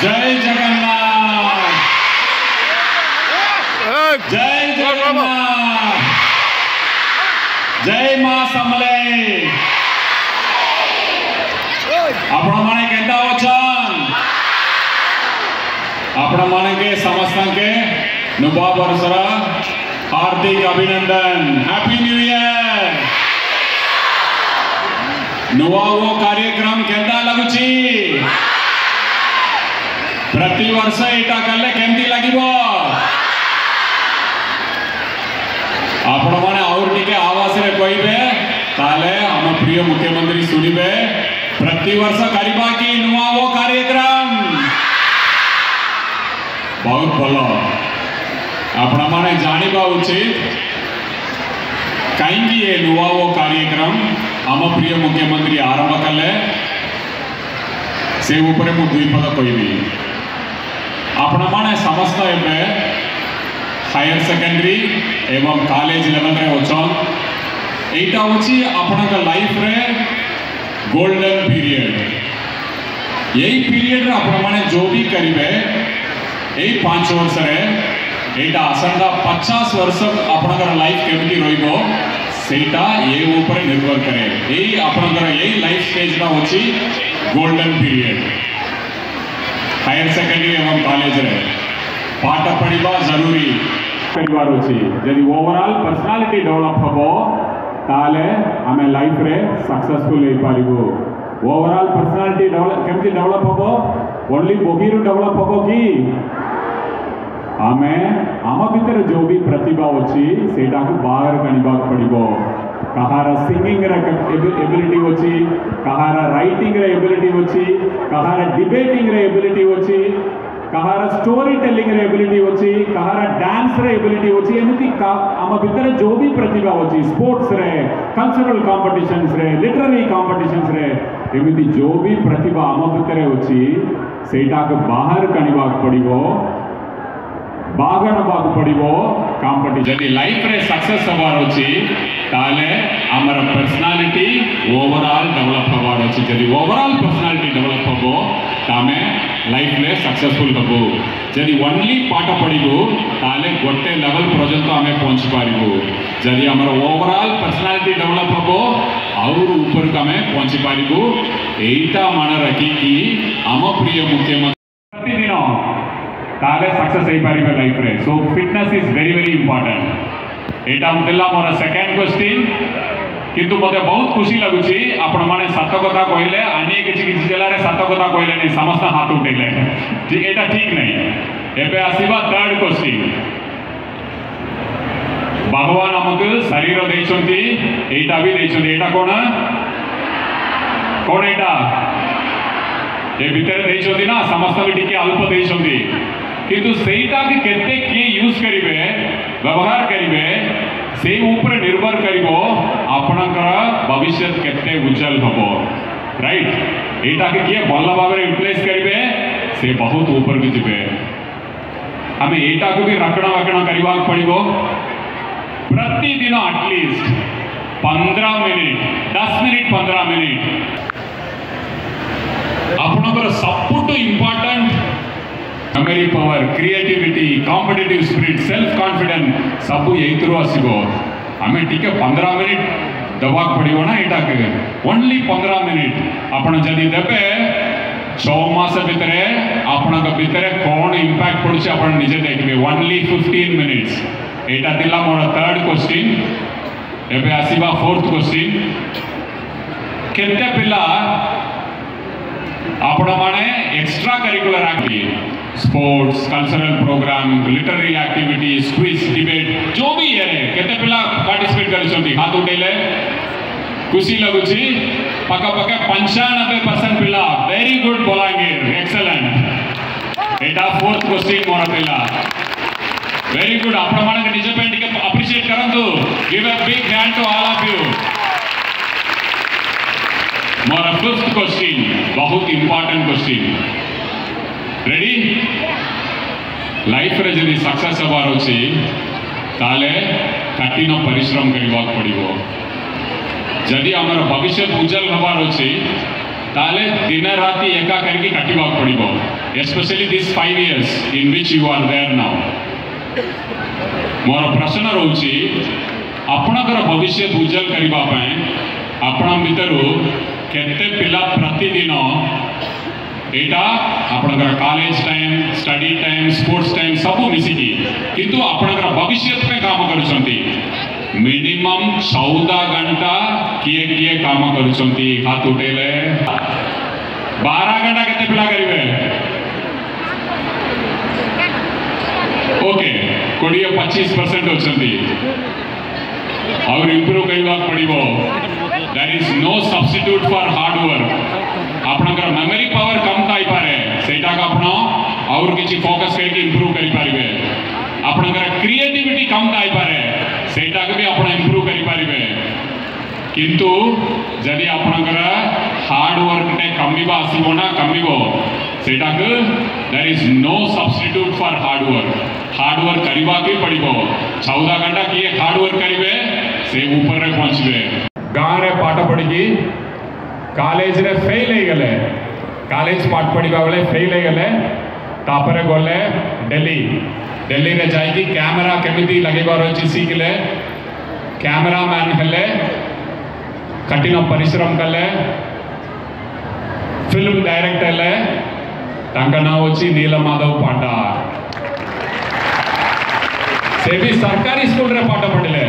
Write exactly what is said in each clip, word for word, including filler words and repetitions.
जय जगन्नाथ, जय जगन्नाथ, जय मां समले। आपण माने केंदा वचन आपण माने के समस्त के नुबा बरसरा हार्दिक अभिनंदन। Happy new year. नुआ वो कार्यक्रम केंदा लगुची प्रति वर्ष एटा कले केमती लागिबो आपण माने और टिके आवाज रे कहिबे ताले हम प्रिय मुख्यमंत्री सुनिबे। प्रति वर्ष करिबा की नुआ वो कार्यक्रम बहुत भलो आपण माने जानिबा उचित कहीं ये नुआ वो कार्यक्रम आम प्रिय मुख्यमंत्री आरंभ कले से ऊपर मु दुई पद कहबी। आपण माने समस्त एबे हायर सेकेंडरी एवं कॉलेज लेवल रे ओछन एटा होची आपनक लाइफ रे गोल्डन पीरियड। यही पीरियड रे आपण माने जो भी करिवे एई पांच वर्ष रे एटा आसंदा पचास वर्ष आपनकर लाइफ केमती रहिबो सेटा ये ऊपर निर्भर करे। एई आपनकर एई लाइफ स्टेज रा होची गोल्डन पीरियड। हायर सेकेंडरी एवं कॉलेज रे पाठ पढ़ा जरूरी करिवार अछि। यदि ओवरऑल पर्सनालिटी डेवलप हबो ताले आमे लाइफ रे सक्सेसफुल हे पारिबो। ओवरऑल पर्सनालिटी डेवलप केमति डेवलप हबो ओनली बोगिरु डेवलप हबो की आमे आम भीतर जो भी प्रतिभा अछि सेटा को बाहर कनिबा पड़िबो। कहार सिंगिंग रे एबिलिटी अछि, कहार राइटिंग रे एबिलिटी अछि, कहार डिबेटिंग रे एबिलिटी अछि, कहार स्टोरी टेलिंग रे एबिलिटी अछि, कहार डांस रे एबिलिटी अछि। एमिति आम भीतर जो भी प्रतिभा अछि स्पोर्ट्स रे, कल्चरल कॉम्पिटिशन्स रे, लिटरेरी कॉम्पिटिशन्स रे एमिति जो भी प्रतिभा आम भीतर अछि सेटा को बाहर कनिबा पड़िबो, बागन बाग पड़िबो कॉम्पिटिशन। यदि लाइफ रे सक्सेस हबार अछि ताले हमर पर्सनालिटी ओवरऑल डेवलप हबार अछि। यदि ओवरऑल पर्सनालिटी डेवलप हबो तामे लाइफ रे सक्सेसफुल हबो। यदि ओनली पाठ पढ़िबो ताले गोटे लेवल पर्यंत हमें पहुंच पारिबो। यदि हमर ओवरऑल पर्सनालिटी डेवलप हबो और ऊपर का हमें पहुंच पारिबो। एटा मान रखी कि हम प्रिय मुख्यमंत्री प्रतिदिन ताले सक्सेस हे पारिबे लाइफ रे। So fitness is very very important. एटा हमदेला मोर सेकंड क्वेश्चन किंतु मते बहुत खुशी लागुची आपण माने सात कथा कहले आनी किछि किछि जिल्ला रे सात कथा कहले नै समस्त हाथ उठेले ठीक एटा ठीक नै। एबे आसीबा थर्ड क्वेश्चन। भगवान हमकु शरीर दैछंती एटा भी दैछंती एटा कोन कोन एटा ए भीतर दैछंती ना समस्त भी टिके अल्प दैछंती किंतु सेटा के केते के यूज करिवे व्यवहार करिवे से ऊपर निर्भर करिवो आपनकर भविष्य केते उज्जवल हबो। राइट एटा के किए भल भाव रे यूटिलाइज करिवे से बहुत ऊपर भी जिवे। हमें एटा को भी रखना रखना करिवा पड़िबो। प्रतिदिन एटलीस्ट पंद्रह मिनिट दस मिनिट पंद्रह मिनिट आपनकर सबुठु important memory power, creativity, competitive spirit, self confidence सब यही थ्रू आसीबो। हमें टिके पंद्रह मिनिट दबाक पड़िबो ना एटा के ओनली पंद्रह मिनिट आपण जदी देबे छह मास भितरे आपनक भितरे कोन इंपैक्ट पड़ुछ आपण निजे देखबे। ओनली पंद्रह मिनिट्स एटा दिला मोर थर्ड क्वेश्चन। एबे आसीबा फोर्थ क्वेश्चन। केते पिला आपण माने extracurricular activity sports, cultural programme, literary activity, quiz, debate जो भी है केते पिला पार्टिसिपेट करछंती हाथ उठेले खुशी लगुची। पक्का पक्का पंचानबे परसेंट पिला वेरी गुड बोलांगीर एक्सेलेंट। एटा फोर्थ क्वेश्चन मोर पिला वेरी गुड। आपण माने निजे पे टिके अप्रिशिएट करंतु। Give a big hand to all of you. मोर फिफ्थ क्वेश्चन बहुत इंपोर्टेंट क्वेश्चन। रेडी लाइफ रे जदी सक्सेस हबार अछि ताले कठिन परिश्रम करबा पड़िबो। जदि आमर भविष्य उज्जवल हबार अछि ताले दिन राति एका करके काटिबा पड़िबो। especially these five years in which you are there now. मोर प्रश्न रोची आपणकर भविष्य उज्जवल करिबा पय आपण भितरु केते पिला प्रतिदिन एटा आपणकर college time study time sports time सब मिसिकी किंतु आपणकर भविष्य पे काम करूछंती मिनिमम चौदह घंटा किए किए काम करूछंती हाथ उठेले बारह घंटा केते पिला करिवे ओके कोड़िए पच्चीस परसेंट होचंती और इंप्रूव करवा पड़िबो there is no substitute for hard work आपनकर मेमोरी पावर कम ताई पारे सेटा का आपण और किछि फोकस करके इंप्रूव करि पारिबे आपनकर क्रिएटिविटी कम ताई पारे सेटा के भी आपण इंप्रूव करि पारिबे किंतु जदि आपनकर हार्ड वर्क ने कमिबा आसीबो ना कमिबो सेटा के there is no substitute for hard work hard work करवा के पड़िबो चौदह घंटा किए हार्ड वर्क करिवे से ऊपर रे पहुंचबे गांव रे पाठ पढ़ी कॉलेज रे फेल हो गले कॉलेज पाठ पढ़ा बेले फेल हो गले तापर गले दिल्ली दिल्ली रे जाइकी कैमरा केमिति लगेबार अछि सिखले कैमरा मैन हेले कठिन परिश्रम कले फिल्म डायरेक्टर हेले तांका नाम अछि नीलमाधव पांडा से भी सरकारी स्कूल रे पाठ पढ़ले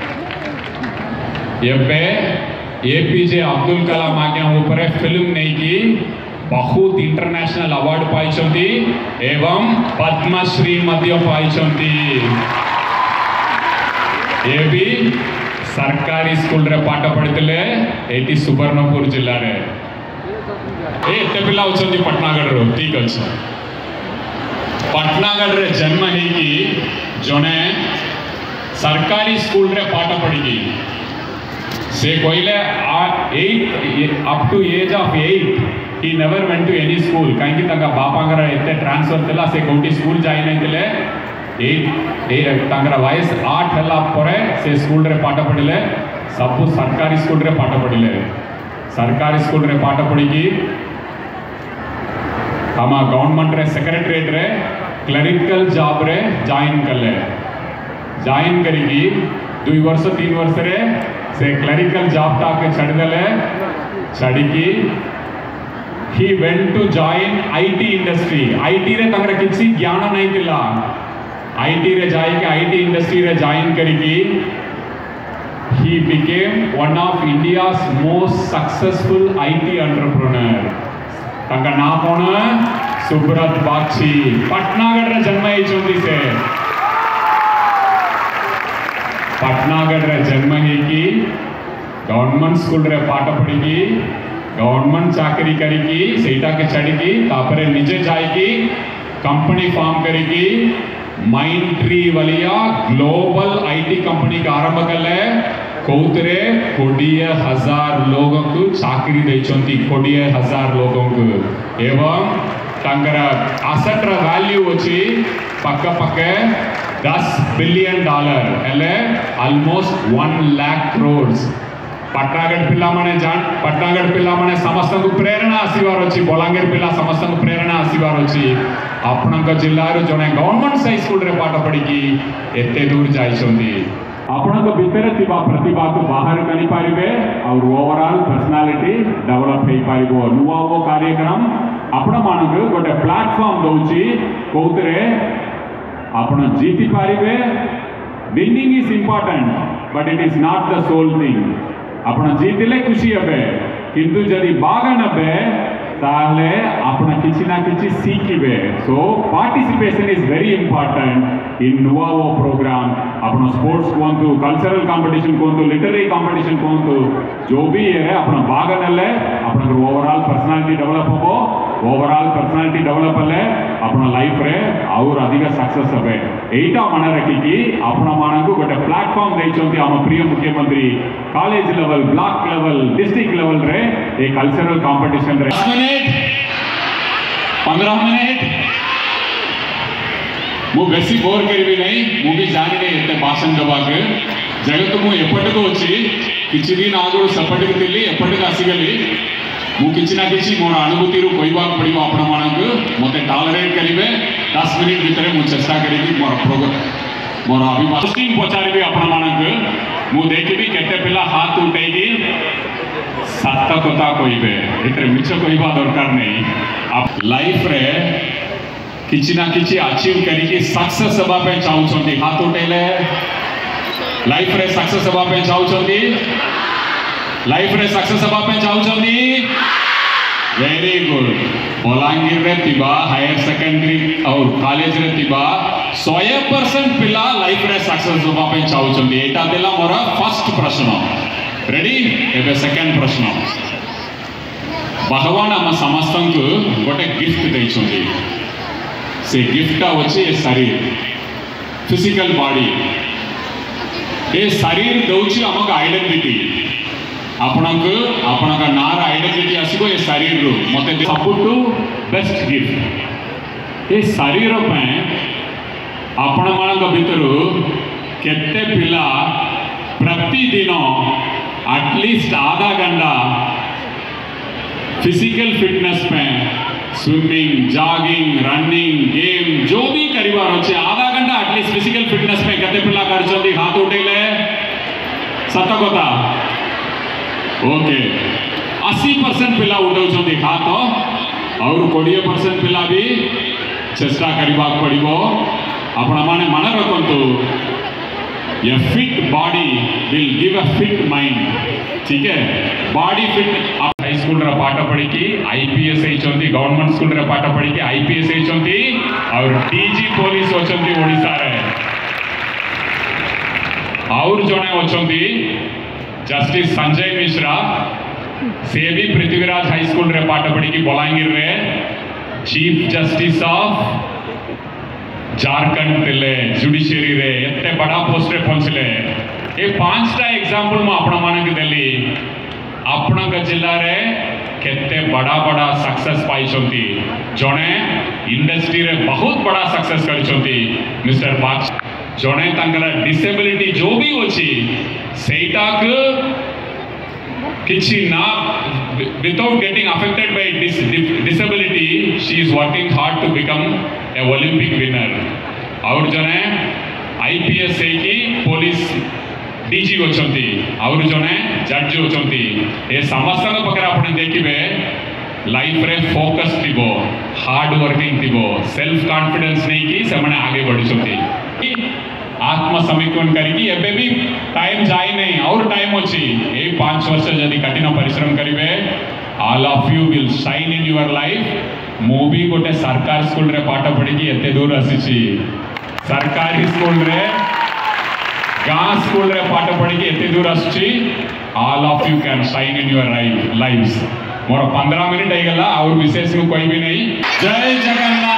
एबे एपीजे अब्दुल कलाम आज्ञा ऊपर फिल्म नहीं की बहुत इंटरनेशनल अवार्ड पाइछंती एवं पद्मश्री मध्य पाइछंती ये भी सरकारी स्कूल रे पाठ पढ़ितले एटी सुवर्णपुर जिल्ला रे ए एते पिला होचंती पटनागढ़ रो ठीक अछि पटनागढ़ रे जन्म है कि जने सरकारी स्कूल रे पाठ पढ़ी से कोइले eight up to age of eight he never went to any school कहीं तंगा बापांगर एते ट्रांसफर थिला से कोटी स्कूल जाई नै थिले एट ए तंगर वयस आठ हला परे से स्कूल रे पाठ पढ़िले सब सरकारी स्कूल रे पाठ पढ़िले सरकारी स्कूल रे पाठ पढ़ी की हम गवर्नमेंट रे सेक्रेटरीट रे क्लरिकल जॉब रे जॉइन करले जॉइन करी दुई वर्ष तीन वर्ष रे से क्लरिकल जॉब टा के छड़ देले छड़ी की he went to join IT industry IT रे तंगरे किछि ज्ञान नहीं दिला आईटी रे जाई के आईटी इंडस्ट्री रे जॉइन करी की he became one of India's most successful IT entrepreneur तंका नाम कोन सुब्रत बागची पटनागढ़ रे जन्म होइछंती से पटनागढ़ रे जन्म है कि गवर्नमेंट स्कूल रे पाठ पढ़ी की गवर्नमेंट चाकरी करी की सेटा के छड़ी की तापरे निजे जाई की कंपनी फॉर्म करी की माइंड ट्री वालिया ग्लोबल आईटी कंपनी का आरंभ करले कौतरे कोड़िए हजार लोगों को चाकरी देचंती कोड़िए हजार लोगों को एवं तंगरा असेट वैल्यू अछि पक्क पक्क दस बिलियन डॉलर एले ऑलमोस्ट वन लाख करोड़ पटनागढ़ पिला माने जान पटनागढ़ पिला माने समस्त को प्रेरणा आसीबार अछि बलांगीर पिला समस्त को प्रेरणा आसीबार अछि आपनक जिल्ला रो जने गवर्नमेंट हाई स्कूल रे पाठ पढ़ी की एते दूर जाइछंती आपनक भितर थिबा प्रतिभा को बाहर करि पारिबे और ओवरऑल पर्सनालिटी डेवलप हेई पारिबो नुवा वो कार्यक्रम आपण मानक गोटे प्लेटफॉर्म दउची कोतरे आपण जीति पारिबे winning is important but it is not the sole thing आपण जीतिले खुशी हेबे किंतु जदि बागा नबे ताले आपण किछि ना किछि सीखिबे so participation is very important in नुवावो प्रोग्राम आपण स्पोर्ट्स कोंतु कल्चरल कंपटीशन कोंतु लिटरेरी कंपटीशन कोंतु जो भी है आपण बागा नले आपण ओवरऑल पर्सनालिटी डेवलप होबो ओवरऑल पर्सनालिटी डेवलप हले आपण लाइफ रे और अधिक सक्सेस हेबे एटा मन रखी कि आपण मानकु गोटे प्लेटफॉर्म दैछंती हम प्रिय मुख्यमंत्री college level block level district level रे ए कल्चरल कंपटीशन रे पंद्रह मिनट मु बेसी बोर करी नहीं मु भी जानी नहीं एते भाषण दबा के जगत मु एपट को अछि किछि दिन आगु सपट के दिल्ली एपट का आसी गली मु किछि ना किछि मोर अनुभूति रु कहबा पड़िबो आपण मानक मते टॉलरेट करिवे दस मिनिट भितर मु चेष्टा करिबी मोर प्रोग्राम मोर अभिवादन पचारिबी आपण मानक मु देखिबी केते पिला हाथ उठेगी सत्य कथा कहबे एतरे मिछ कहबा दरकार नै आप लाइफ रे किछि ना किछि अचीव करिके सक्सेस हेबा पे चाहउछंती हाथ उठेले लाइफ रे सक्सेस हेबा पे चाहउछंती लाइफ रे सक्सेस हेबा पे चाहउछंती वेरी गुड बलांगीर रे तिबा हायर सेकेंडरी और कॉलेज रे तिबा सौ परसेंट पिला लाइफ रे सक्सेस हेबा पे चाहउछंती एटा देला मोर फर्स्ट प्रश्न रेडी एबे सेकंड प्रश्न भगवान हम समस्त को गोटे गिफ्ट दैछंती से गिफ्ट अच्छे शरीर फिजिकल बॉडी ये शरीर दौची आमक आइडेंटिटी आपनक आपनक नार आइडेंटिटी आसीबो ये शरीर रो मते सबटू बेस्ट गिफ्ट ये शरीर पे आपण मानक भितरु केते पिला प्रतिदिन एटलीस्ट आधा घंटा फिजिकल फिटनेस पे स्विमिंग जॉगिंग रनिंग गेम जो भी करिवार अछि आधा घंटा एटलीस्ट फिजिकल फिटनेस पे केते पिला करछंती हाथ उठेले सत कथा ओके अस्सी परसेंट पिला उठाउछंती हाथ और बीस परसेंट पिला भी चेष्टा करबा पड़िबो आपण माने मन रखंतु ये fit body will give a fit mind ठीक है बॉडी फिट हाई स्कूल रे पाठ पढ़ी की आईपीएस होचंती गवर्नमेंट स्कूल रे पाठ पढ़ी की आईपीएस होचंती और डीजी पुलिस होचंती ओडिसा रे और जने होचंती जस्टिस संजय मिश्रा से भी पृथ्वीराज हाई स्कूल रे पाठ पढ़ी की बलांगीर रे चीफ जस्टिस ऑफ झारखंड तिले जुडिशियरी रे एते बड़ा पोस्ट रे पहुंचले ए पांचटा एग्जांपल म आपण मानक देली आपण जिला रे केते बड़ा बड़ा सक्सेस पाइछंती जने इंडस्ट्री रे बहुत बड़ा सक्सेस करिछंती मिस्टर बाक्स जने तांकर डिसेबिलिटी जो भी होची सेटा क किछि ना without getting affected by dis disability she is working hard to become a Olympic winner और जने आईपीएस है कि पुलिस डीजी होचंती और जने जज होचंती ए समस्त पकड़ आपण देखिबे लाइफ रे फोकस थिबो हार्ड वर्किंग थिबो सेल्फ कॉन्फिडेंस नहीं कि से माने आगे बढ़िसंती आत्म समीकरण करिकी एबे भी टाइम जाई नहीं और टाइम अछि ए पांच वर्ष जदी कठिन परिश्रम करिवे all of you will shine in your life मु भी गोटे सरकार स्कूल रे पाठ पढ़ी की एते दूर आसीची सरकारी स्कूल रे गां स्कूल रे पाठ पढ़ी की एते दूर आसीची all of you can shine in your life lives मोर पंद्रह मिनट आइगला और विशेष को कोई भी नहीं जय जगन्नाथ।